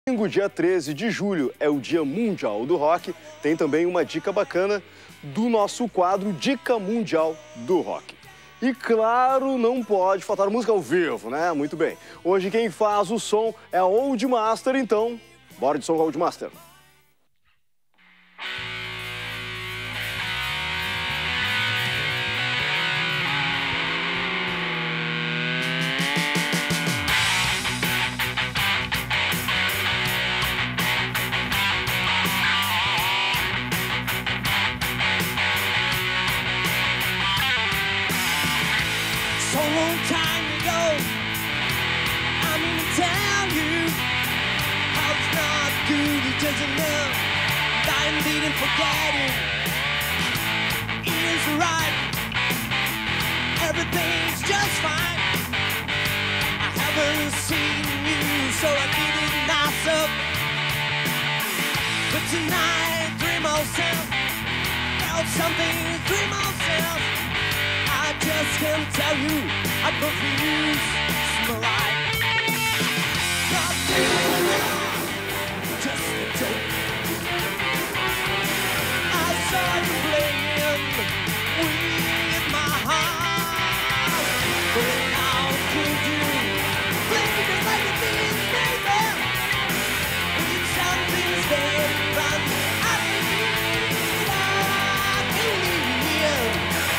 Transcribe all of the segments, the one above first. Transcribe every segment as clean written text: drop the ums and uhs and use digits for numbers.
Domingo, dia 13 de julho, é o Dia Mundial do Rock. Tem também uma dica bacana do nosso quadro Dica Mundial do Rock. E claro, não pode faltar música ao vivo, né? Muito bem. Hoje quem faz o som é a Old Master, então, bora de som Old Master. So long time ago, I'm gonna tell you how it's not good, it doesn't know. I'm leading, forgetting. It's right, everything's just fine. I haven't seen you, so I didn't myself. But tonight, dream myself, felt something, dream myself. I just can't tell you, I'm confused, smell like nothing, just a joke. I saw you playing with my heart, but how could you play just like a thing, baby? When something's dead, run, I believe I can live.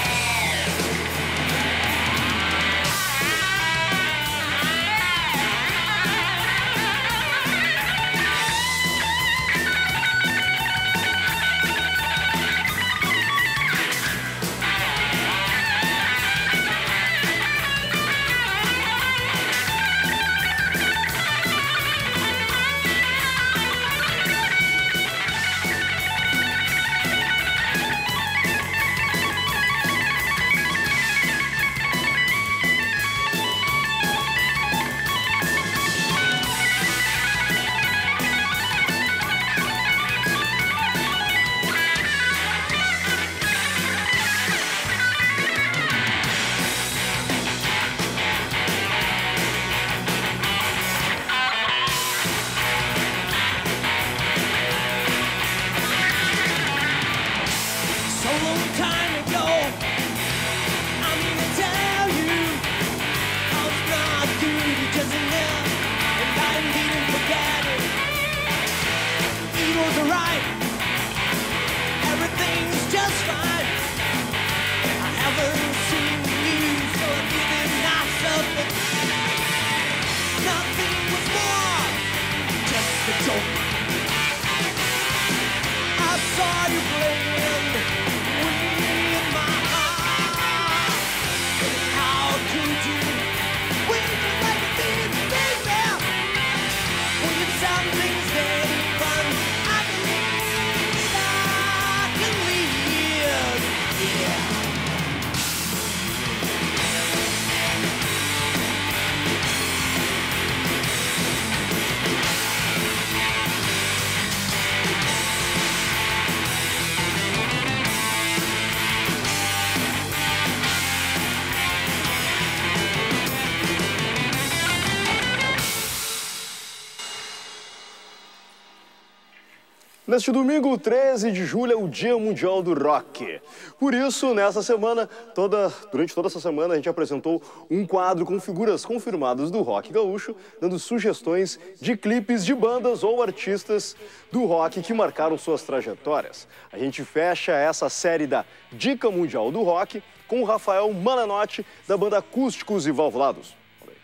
Neste domingo, 13 de julho, é o Dia Mundial do Rock. Por isso, nessa semana, durante toda essa semana, a gente apresentou um quadro com figuras confirmadas do rock gaúcho, dando sugestões de clipes de bandas ou artistas do rock que marcaram suas trajetórias. A gente fecha essa série da Dica Mundial do Rock com o Rafael Malenotti, da banda Acústicos e Valvulados.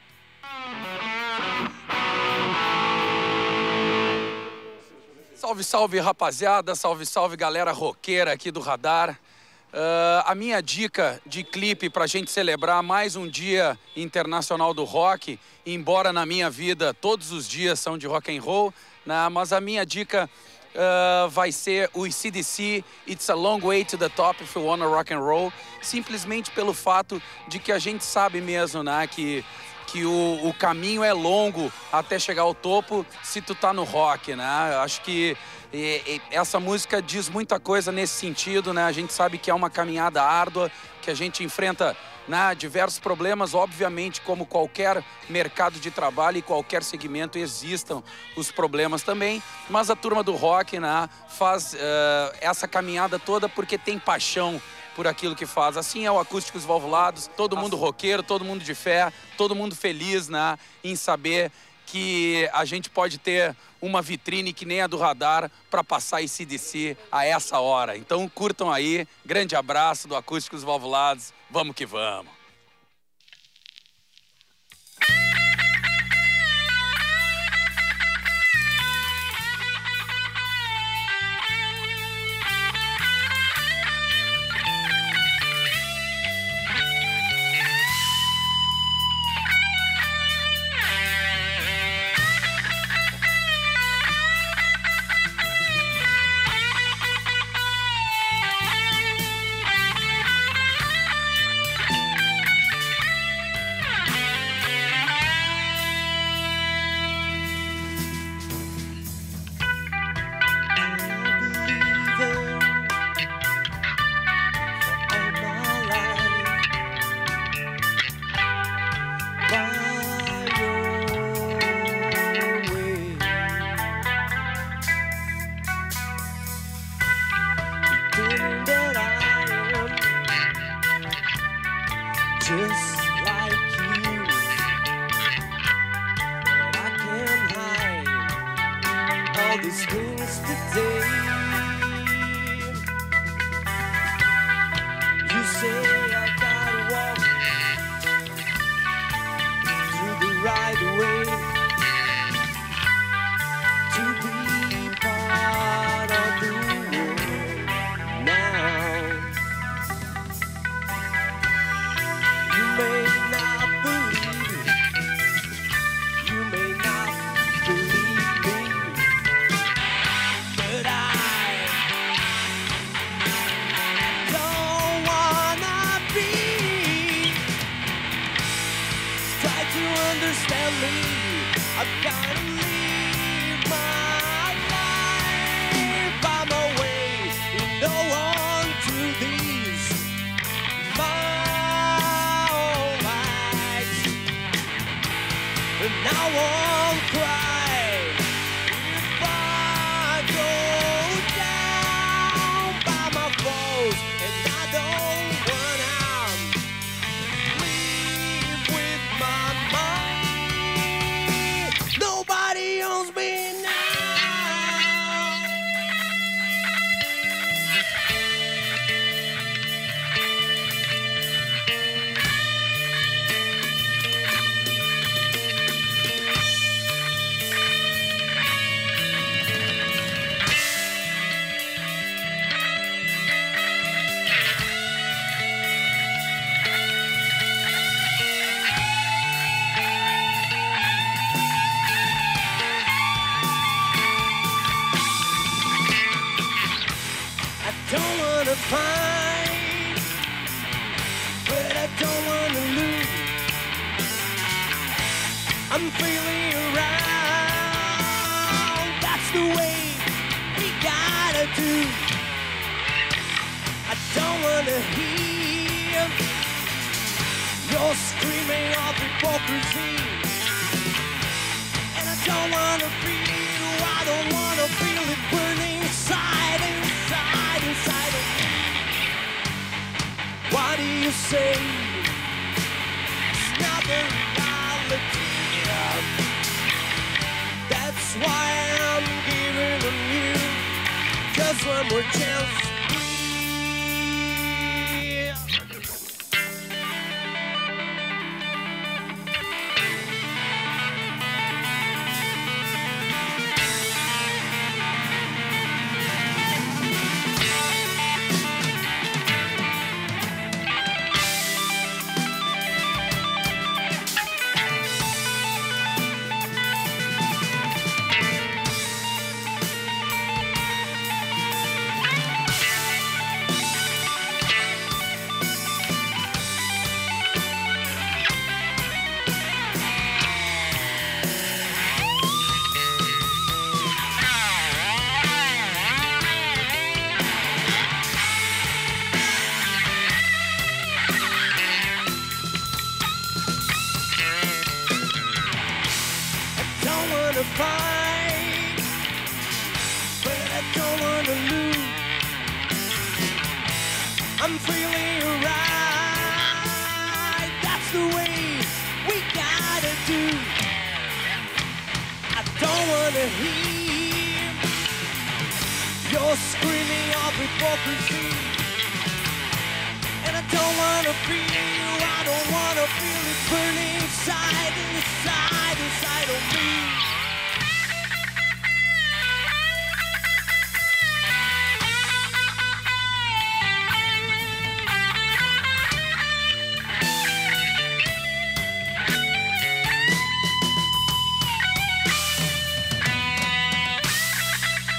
Salve, salve, rapaziada. Salve, salve, galera roqueira aqui do Radar. A minha dica de clipe pra gente celebrar mais um dia internacional do rock, embora na minha vida todos os dias são de rock and roll, né? Mas a minha dica vai ser o AC/DC, It's a Long Way to the Top If You Wanna Rock and Roll, simplesmente pelo fato de que a gente sabe mesmo, né, que o caminho é longo até chegar ao topo se tu tá no rock, né? Eu acho que essa música diz muita coisa nesse sentido, né? A gente sabe que é uma caminhada árdua, que a gente enfrenta né? Diversos problemas, obviamente, como qualquer mercado de trabalho e qualquer segmento, existam os problemas também, mas a turma do rock, né, faz essa caminhada toda porque tem paixão por aquilo que faz. Assim é o Acústicos Valvulados, todo mundo roqueiro, todo mundo de fé, todo mundo feliz, né, em saber que a gente pode ter uma vitrine que nem a do Radar para passar AC/DC a essa hora. Então curtam aí, grande abraço do Acústicos Valvulados, vamos que vamos. Just like you, but I can't hide all these things today. You say I gotta walk to the right way to be part of the world now. You may not believe it, you may not believe me, but I don't wanna be. Try to understand me, I've gotta live my life. I'm away, no one to these and I won't cry if I go down by my foes, and I don't wanna live with my mind. Nobody owns me now. I don't wanna fight, but I don't wanna lose. I'm feeling around, that's the way we gotta do. I don't wanna hear your screaming of hypocrisy, and I don't wanna feel it burning inside of me. What do you say? It's not the reality. That's why I'm giving them you just one more chance. fight, but I don't wanna lose. I'm feeling right, that's the way we gotta do. I don't wanna hear your screaming of hypocrisy, and I don't wanna feel